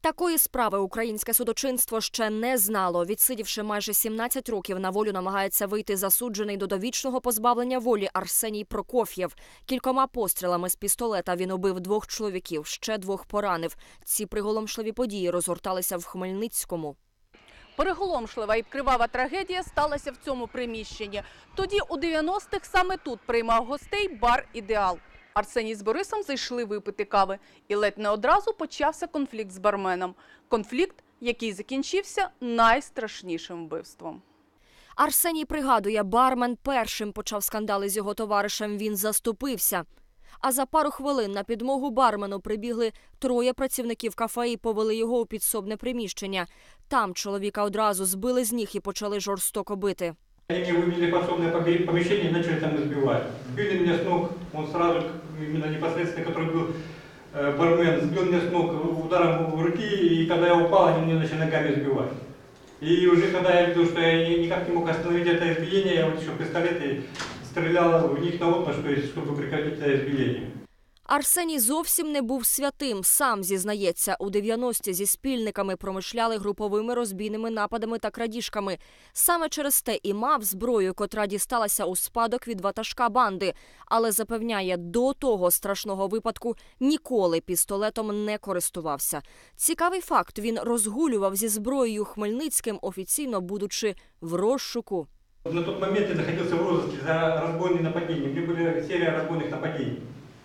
Такої справи українське судочинство ще не знало. Відсидівши майже 17 років, на волю намагається вийти засуджений до довічного позбавлення волі Арсеній Прокоф'єв. Кількома пострілами з пістолета він убив 2 чоловіків, ще 2 поранив. Ці приголомшливі події розгорталися в Хмельницькому. Переголомшлива і кривава трагедія сталася в цьому приміщенні. Тоді у 90-х саме тут приймав гостей бар «Ідеал». Арсеній з Борисом зайшли випити кави. І ледь не одразу почався конфлікт з барменом. Конфлікт, який закінчився найстрашнішим вбивством. Арсеній пригадує, бармен першим почав скандали з його товаришем, він заступився. А за пару хвилин на підмогу бармену прибігли 3 працівників кафе і повели його у підсобне приміщення. Там чоловіка одразу збили з ніг і почали жорстоко бити. Они меня вывели в подсобное помещение и начали там избивать. Сбили меня с ног, он сразу, именно непосредственно, который был бармен, сбил меня с ног ударом в руки, и когда я упал, они меня начали ногами избивать. И уже когда я видел, что я никак не мог остановить это избиение, я вытащил пистолет и стрелял в них наотмашь, чтобы прекратить это избиение. Арсеній зовсім не був святим. Сам зізнається, у 90-ті зі спільниками промишляли груповими розбійними нападами та крадіжками. Саме через те і мав зброю, котра дісталася у спадок від ватажка банди. Але запевняє, до того страшного випадку ніколи пістолетом не користувався. Цікавий факт, він розгулював зі зброєю Хмельницьким, офіційно будучи в розшуку. На тот момент я находился в розыске за разбойные нападения. У меня были серия разбойных нападений.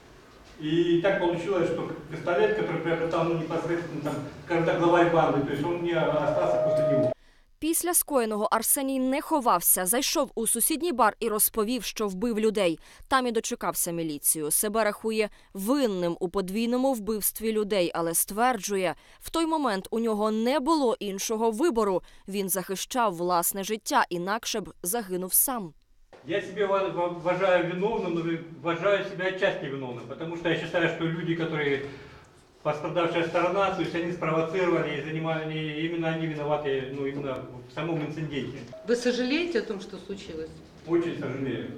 И так получилось, что пистолет, который приобретал непосредственно, там, скажем так, главарь банды, то есть он мне остался после него. Після скоєного Арсеній не ховався, зайшов у сусідній бар і розповів, що вбив людей. Там і дочекався міліцію. Себе рахує винним у подвійному вбивстві людей, але стверджує, в той момент у нього не було іншого вибору. Він захищав власне життя, інакше б загинув сам. Я себя уважаю виновным, но уважаю себя отчасти виновным, потому что я считаю, что люди, которые пострадавшая сторона, то есть они спровоцировали и занимали, именно они виноваты, ну, именно в самом инциденте. Вы сожалеете о том, что случилось? Очень сожалею.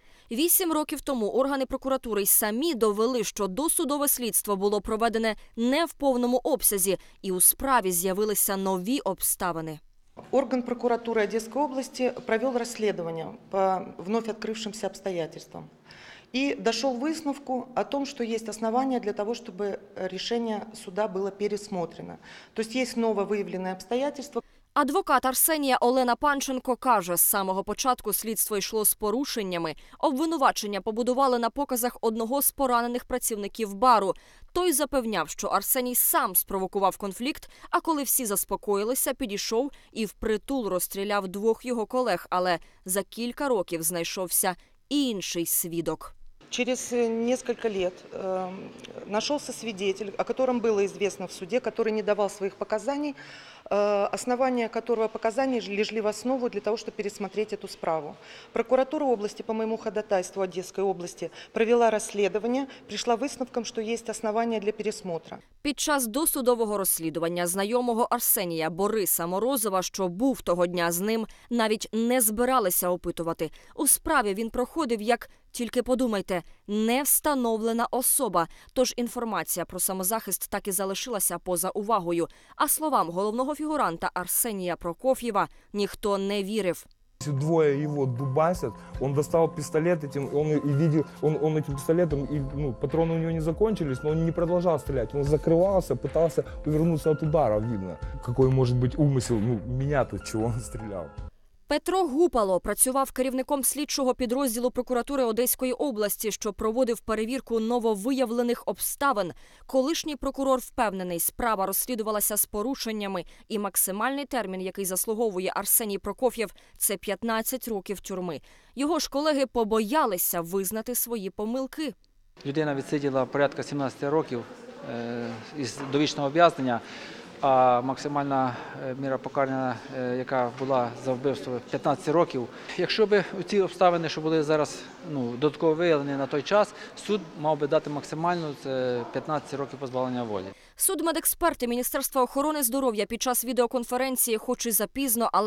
8 років тому органи прокуратури й самі довели, що досудове слідство було проведене не в повному обсязі, і у справі з'явилися нові обставини. Орган прокуратуры Одесской области провел расследование по вновь открывшимся обстоятельствам и дошел к высновку о том, что есть основания для того, чтобы решение суда было пересмотрено. То есть есть нововыявленные обстоятельства. Адвокат Арсенія Олена Панченко каже, з самого початку слідство йшло з порушеннями. Обвинувачення побудували на показах одного з поранених працівників бару. Той запевняв, що Арсеній сам спровокував конфлікт, а коли всі заспокоїлися, підійшов і впритул розстріляв 2 його колег, але за кілька років знайшовся інший свідок. Через несколько лет нашелся свидетель, о котором было известно в суде, который не давал своих показаний, основания которого показаний легли в основу для того, чтобы пересмотреть эту справу. Прокуратура области по моему ходатайству Одесской области провела расследование, пришла висновком, что есть основания для пересмотра. Під час досудового розслідування знайомого Арсенія Бориса Морозова, що був того дня з ним, навіть не збиралися опитувати. У справі він проходив як, тільки подумайте, невстановлена особа. Тож інформація про самозахист так і залишилася поза увагою. А словам головного фігуранта Арсенія Прокоф'єва ніхто не вірив. 2 его дубасят, он достал пистолет этим, он этим пистолетом, патроны у него не закончились, но он не продолжал стрелять, он закрывался, пытался увернуться от удара, видно. Какой может быть умысел, меня-то чего он стрелял. Петро Гупало працював керівником слідчого підрозділу прокуратури Одеської області, що проводив перевірку нововиявлених обставин. Колишній прокурор впевнений, справа розслідувалася з порушеннями, і максимальний термін, який заслуговує Арсеній Прокоф'єв – це 15 років тюрми. Його ж колеги побоялися визнати свої помилки. Людина відсиділа порядка 17 років із довічного ув'язнення. А максимальна міра покарання, яка була за вбивство 15 років. Якщо б ці обставини, що були зараз додатково виявлені на той час, суд мав би дати максимальну, це 15 років позбавлення волі. Судмедексперти Міністерства охорони здоров'я під час відеоконференції, хоч і запізно, але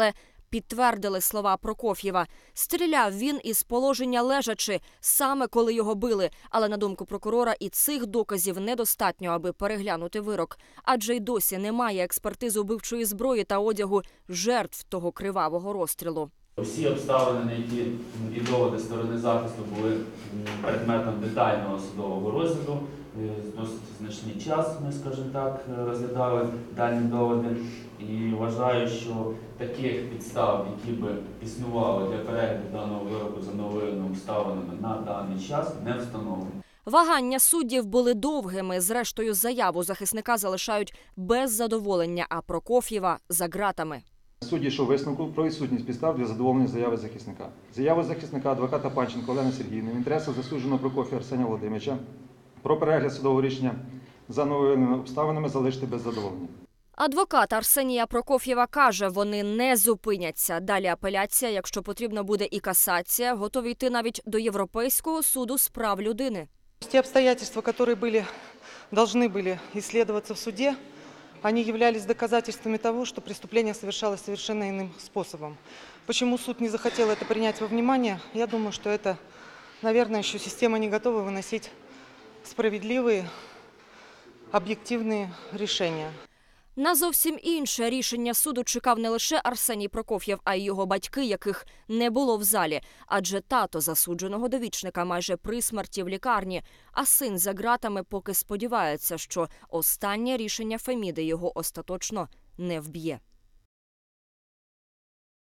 підтвердили слова Прокоф'єва. Стріляв він із положення лежачи, саме коли його били. Але, на думку прокурора, і цих доказів недостатньо, аби переглянути вирок. Адже й досі немає експертизи убивчої зброї та одягу жертв того кривавого розстрілу. Всі обставини, на які і доводи сторони захисту були предметом детального судового розгляду. Досить значний час ми, скажімо так, розглядали дані доводи. І вважаю, що таких підстав, які би існували для перегляду даного вироку за новими обставинами на даний час, не встановлено. Вагання суддів були довгими. Зрештою, заяву захисника залишають без задоволення, а Прокоф'єва – за ґратами. Суд дійшов висновку про відсутність підстав для задоволення заяви захисника. Заява захисника адвоката Панченко Олени Сергіївни в інтересах засудженого Прокоф'єва Арсенія Володимировича про перегляд судового рішення за новими обставинами залишити без задоволення. Адвокат Арсенія Прокоф'єва каже, вони не зупиняться. Далі апеляція, якщо потрібно буде і касація, готові йти навіть до Європейського суду з прав людини. Те обстоятельства, которые должны были исследоваться в суде, они являлись доказательствами того, что преступление совершалось совершенно иным способом. Почему суд не захотел это принять во внимание? Я думаю, что это, наверное, еще система не готова выносить справедливые, объективные решения. На зовсім інше рішення суду чекав не лише Арсеній Прокоф'єв, а й його батьки, яких не було в залі. Адже тато засудженого довічника майже при смерті в лікарні, а син за ґратами поки сподівається, що останнє рішення Феміди його остаточно не вб'є.